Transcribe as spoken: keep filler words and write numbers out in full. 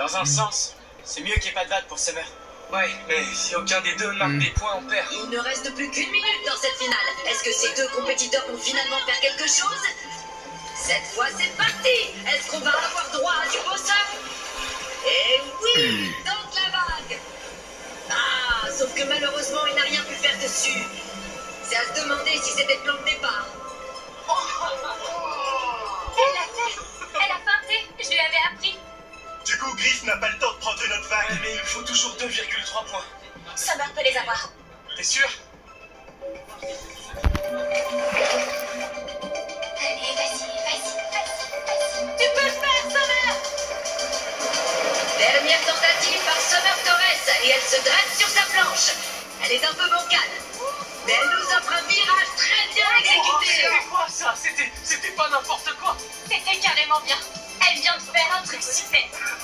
Dans un sens, c'est mieux qu'il n'y ait pas de vague pour Summer. Ouais, mais si aucun des deux marque Mm. des points, on perd. Il ne reste plus qu'une minute dans cette finale. Est-ce que ces deux compétiteurs vont finalement faire quelque chose? Cette fois, c'est parti. Est-ce qu'on va avoir droit à du beau surf? Et oui, donc la vague. Ah, sauf que malheureusement, il n'a rien pu faire dessus. C'est à se demander si c'était le plan de départ. Elle l'a fait. Elle a feinté. Je lui avais appris. Du coup, Griff n'a pas le temps de prendre une autre vague. Ouais, mais il faut toujours deux virgule trois points. Summer peut les avoir. T'es sûr? Allez, vas-y, vas-y, vas-y, vas-y. Tu peux le faire, Summer. Dernière tentative par Summer Torres et elle se dresse sur sa planche. Elle est un peu bancale, mais elle nous offre un virage très bien exécuté. C'était quoi ça? C'était, c'était pas n'importe quoi. C'était carrément bien. Elle vient de faire un truc super.